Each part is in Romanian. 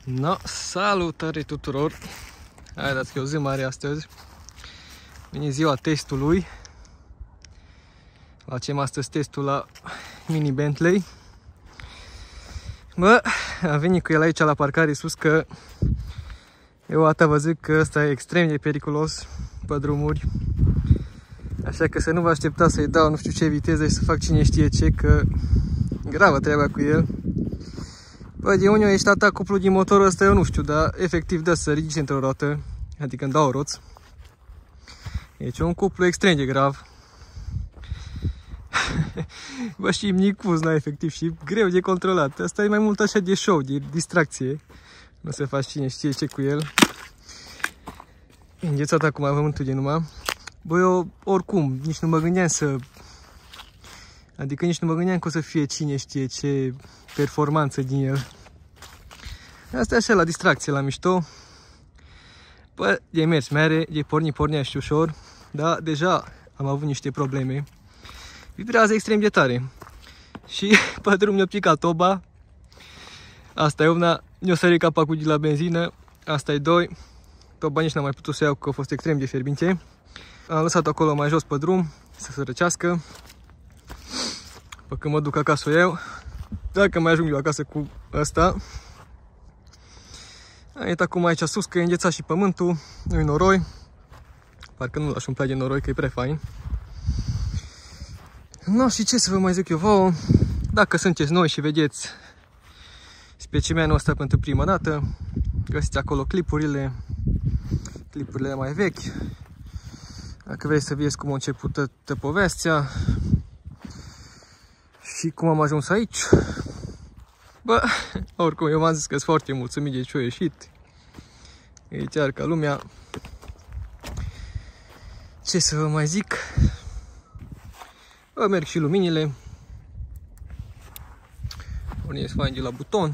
No, salutare tuturor! Haideți că e o zi mare astăzi. Vine ziua testului. Facem astăzi testul la Mini Bentley. Bă, am venit cu el aici la parcare sus că eu atâta vă zic că ăsta e extrem de periculos pe drumuri. Așa că să nu vă așteptați să-i dau nu știu ce viteză și să fac cine știe ce, că gravă treaba cu el. Bă, de unde ești tata cuplu din motorul ăsta, eu nu știu, dar efectiv dă să ridici într-o roată, adică îmi dau roți. Deci e un cuplu extrem de grav. Bă, și micuz, na, efectiv, și greu de controlat. Asta e mai mult așa de show, de distracție. Nu se faci cine știe ce cu el. Înghețat acum pământul de numai. Bă, eu oricum, nici nu mă gândeam să... Adică nici nu mă gândeam că o să fie cine știe ce performanță din el. Asta e așa, la distracție, la mișto. Bă, de mers mere, de pornea și ușor. Dar deja am avut niște probleme. Vibrează extrem de tare. Și pe drum mi-a picat toba. Asta e una, mi-a sărit capacul de la benzină. Asta e doi. Toba nici n-am mai putut să iau, că a fost extrem de fierbinte. Am lăsat acolo mai jos pe drum, să se răcească. Pă când mă duc acasă o iau. Dacă mai ajung eu acasă cu asta. Am venit acum aici sus, că e înghețat și pământul. Nu-i noroi. Parcă nu l-aș umpla de noroi, că e prea fain. No, și ce să vă mai zic eu vouă? Dacă sunteți noi și vedeți specimenul ăsta pentru prima dată, găsiți acolo clipurile mai vechi. Dacă vreți să vedeți cum a început toată povestea și cum am ajuns aici. Bă, oricum, eu v-am zis că sunt foarte mulțumit de ce a ieșit. E chiar ca lumea. Ce să vă mai zic? Bă, merg și luminile. Pornesc fain de la buton.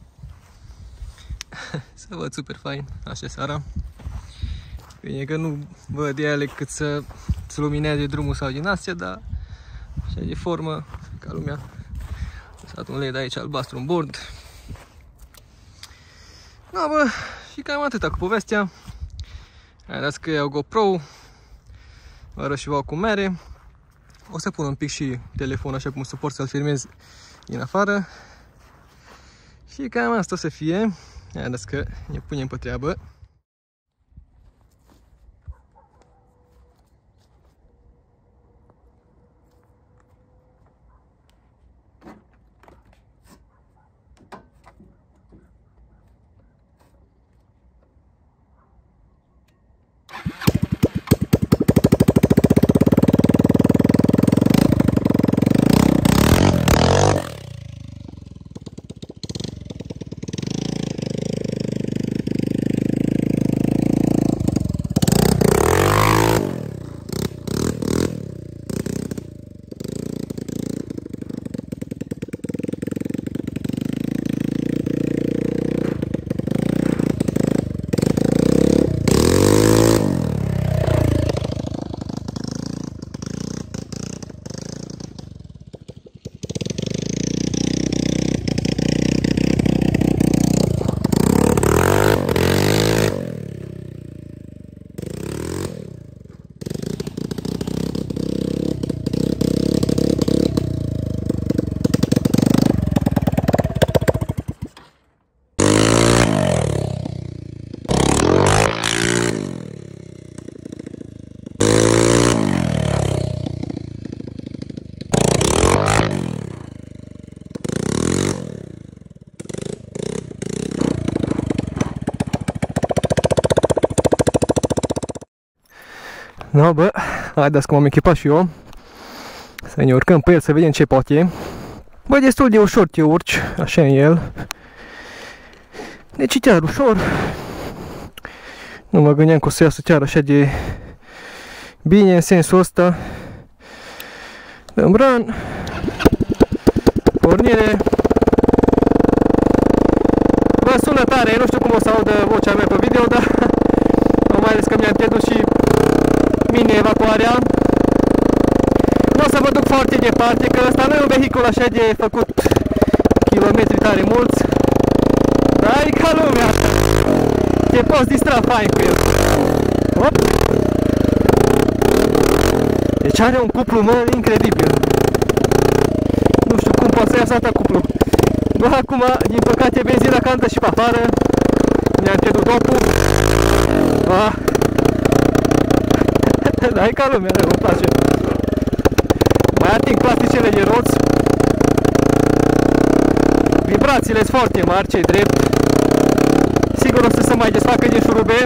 Să văd super fain, așa seara. Bine că nu văd de ele cât să lumineze drumul sau din astea, dar așa de formă, ca lumea. Am lăsat un LED aici albastru în bord. Da, bă, și cam atâta cu povestea. Haideți că iau GoPro. Vă arăt și vouă cum mere. O să pun un pic și telefonul așa cum suport să-l filmez din afară. Și cam asta o să fie. Haideți că ne punem pe treabă. No, bă, haideți că m-am echipat și eu. Să ne urcăm pe el, să vedem ce poate. Bă, destul de ușor te urci, așa în el. Deci chiar ușor. Nu mă gândeam că o să iasă chiar așa de bine în sensul ăsta. Dăm run. Pornire. Bă, sună tare, nu știu cum o să audă vocea mea pe video, dar mai ales că mi-am pierdut și mini evacuarea. Nu o să vă duc foarte departe, că ăsta nu e un vehicul așa de făcut kilometri tare mulți. Dar e ca lumea. te poți distra fain cu el. Hop. Deci are un cuplu, mă, incredibil. Nu știu cum poate să iasă atâta cuplu. Bă, acum, din păcate, benzina cantă și pe afară. Ne-am pierdut dopul. Dar e ca lumea, îmi place. Mai ating plasticele de roți. Vibrațiile sunt foarte mari, ce-i drept. Sigur o să se mai desfacă din șurube.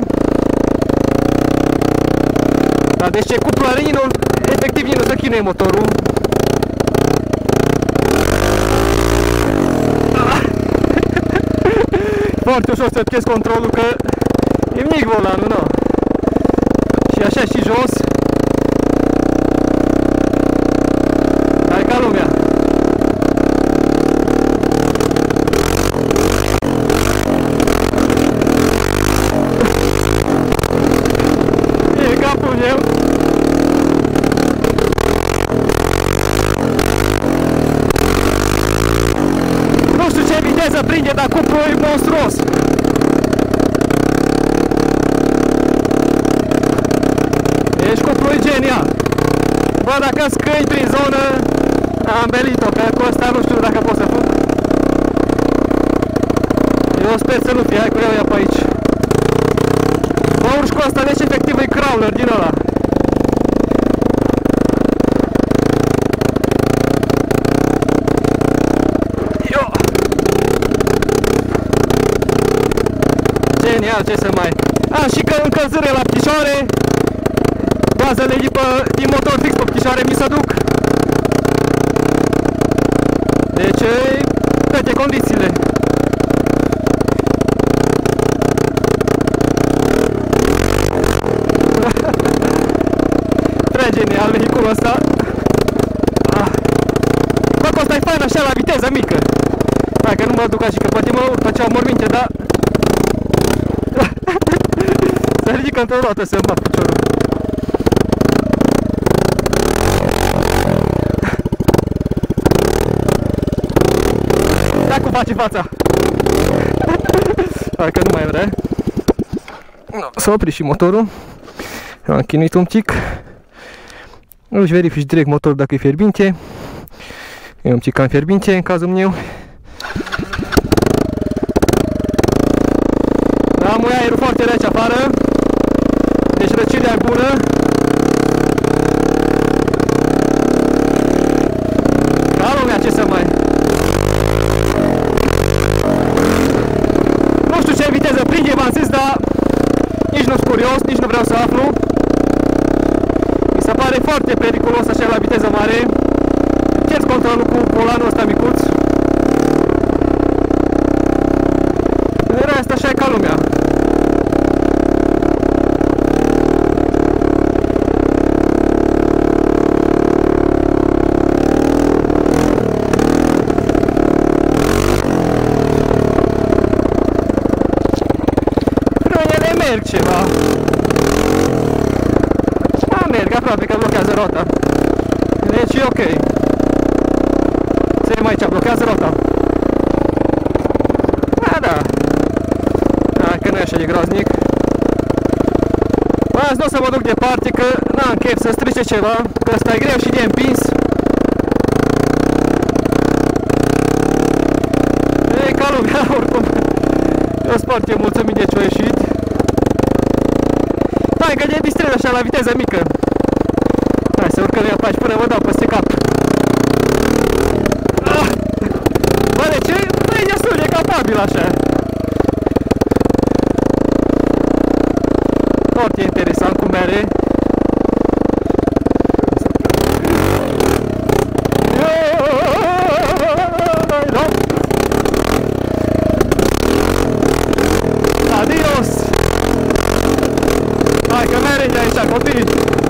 Dar deci ce cuplu are inul, efectiv inul să chinuie motorul. Foarte ușor să pierzi controlul, că e mic volanul, nu? Și așa și jos. Hai ca lumea. E capul meu. Nu știu ce viteză prinde, dar cuplul e monstruos. Deci cuplul e genial. Bă, dacă scăi prin zonă, am belit-o, că cu ăsta nu știu dacă pot să fug. Eu sper să nu fie, hai cu eu ia pe aici. Mă urci cu ăsta, deci efectiv e crawler din ăla. Genial, ce să mai... Și că încălzire la picioare. Bazele din motor fix pe picioare mi se duc. Deci, toate condițiile. Prea genial vehiculul ăsta. Bă, că ăsta e fain așa la viteză mică. Hai că nu mă duc așa, că poate mă urc pe cea morminte, dar... Se ridică într-o roată să-mi bat piciorul. Da, cum face fața? Hai că nu mai vrea. S-a oprit și motorul. Am chinuit un pic. Își verifici direct motorul dacă e fierbinte. E un pic cam fierbinte în cazul meu. Am aerul foarte rece afară. Deci răcirea e bună. Ca lumea, ce să mai... Nu știu ce viteză prinde, v-am zis, dar nici nu-s curios, nici nu vreau să aflu. Mi se pare foarte periculos așa la viteză mare. Pierzi controlul cu volanul ăsta micuț. Era asta așa e ca lumea. Merg ceva. Merg aproape că blochează rota. Deci e ok. Ținem aici, blochează rota. Da. Că nu e așa de groaznic. Azi nu o să mă duc departe, că n-am chef să strice ceva, că ăsta e greu și de împins. E ca lumea, oricum. Eu sunt foarte mulțumit de ce-a ieșit. Hai că de distrez așa la viteză mică. Hai să urcăm eu pe aici până mă dau peste cap. Bă, de ce? Bă, e destul de capabil așa. Foarte interesant cum mere. Adios! Hai că mere de aici, copii!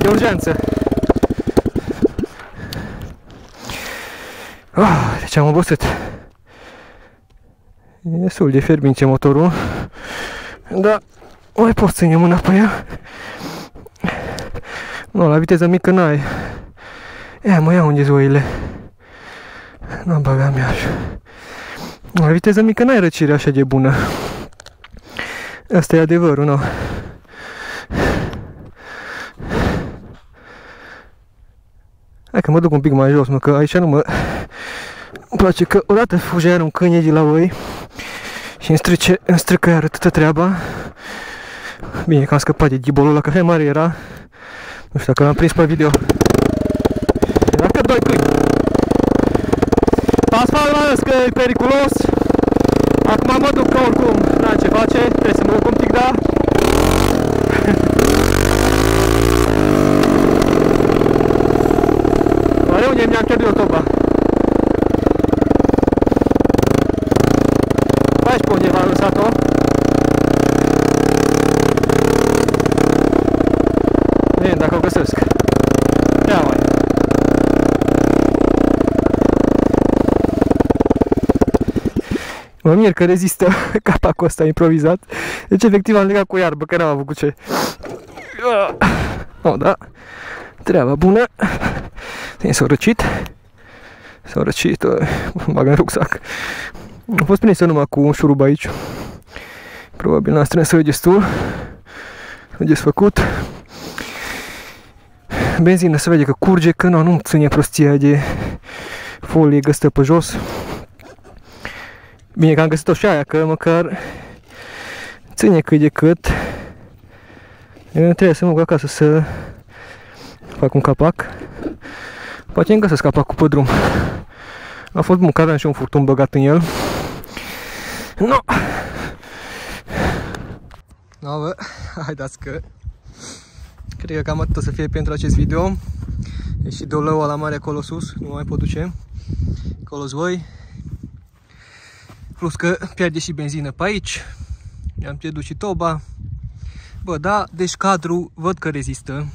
de urgență. Deci am obosit. E destul de fierbince motorul. Dar mai pot ține mâna pe ea. Nu, la viteză mică n-ai. Ia, mă iau unde-s oile. N-am băgat mea așa. La viteză mică n-ai răcire așa de bună. Asta e adevărul, nu? Hai că mă duc un pic mai jos, mă, că aici nu mă... Îmi place că odată fuge iar un câine de la oi și îmi strică iar atâta treaba. Bine că am scăpat de ghibolul ăla, că hai mare era. Nu știu dacă l-am prins pe video. Era că doi câini. Pas mai că e periculos. Acum mă duc că oricum n-am ce face, trebuie să mă duc un pic, da? Oare unde mi-am pierdut toba? Aici pe undeva am lăsat-o. Bine, dacă o găsesc. Ia mai. Mă mir că rezistă capacul ăsta improvizat. Deci efectiv am legat cu iarbă, că n-am avut cu ce. Oh, da. Treaba bună. S-a răcit. S-a răcit. Bagă în rucsac. A fost prinsă numai cu un șurub aici. Probabil n-a strâns destul. S-a desfăcut. Benzină se vede că curge, că nu ține prostia de folie găsită pe jos. Bine că am găsit-o și aia, că măcar ține cât de cât. Eu trebuie să mă duc acasă să fac un capac. Poate îmi găsesc capacul pe drum. A fost bun că aveam și un furtun băgat în el. No! No, bă, haideți că cred că cam atât o să fie pentru acest video. E și dolăua la mare acolo sus, nu mai pot duce. Acolo-s voi. Plus că pierde și benzină pe aici. I-am pierdut și toba. Bă, da, deci cadrul văd că rezistă.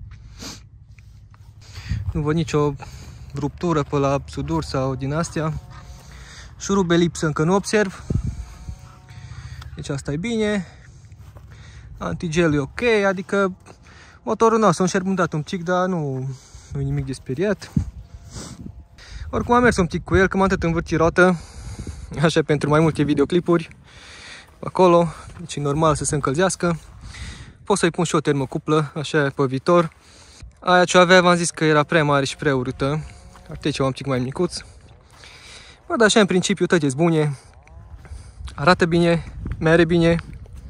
Nu văd nicio ruptură pe la suduri sau din astea. Șurub elipsă încă nu observ. Deci asta e bine. Antigel e ok, adică motorul nostru a înșermuntat un pic, dar nu e nimic de speriat. Oricum am mers un pic cu el, că m-am tot învârtit roată. Așa pentru mai multe videoclipuri. Acolo, deci e normal să se încălzească. Pot să-i pun și o termocuplă, așa pe viitor. Aia ce avea, v-am zis că era prea mare și prea urâtă. Ar trebui ceva un pic mai micuț. Bă, dar așa în principiu toate sunt bune. Arată bine, mere bine.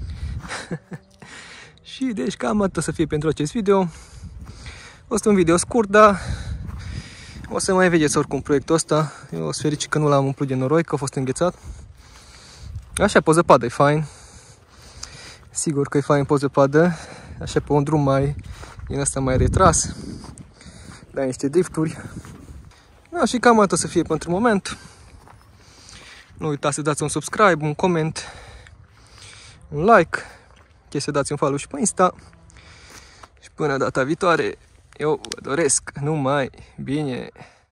Și deci cam atât să fie pentru acest video. A fost un video scurt, dar o să mai vedeți oricum proiectul ăsta. Eu sunt fericit că nu l-am umplut de noroi, că a fost înghețat. Așa pe zăpadă e fain. Sigur că e fain pe zăpadă. Așa pe un drum mai din asta mai retras. Dai niște drifturi. Da, și cam atât să fie pentru moment. Nu uitați să dați un subscribe, un coment, un like. Chiar să dați un follow și pe Insta. Și până data viitoare, eu vă doresc numai bine.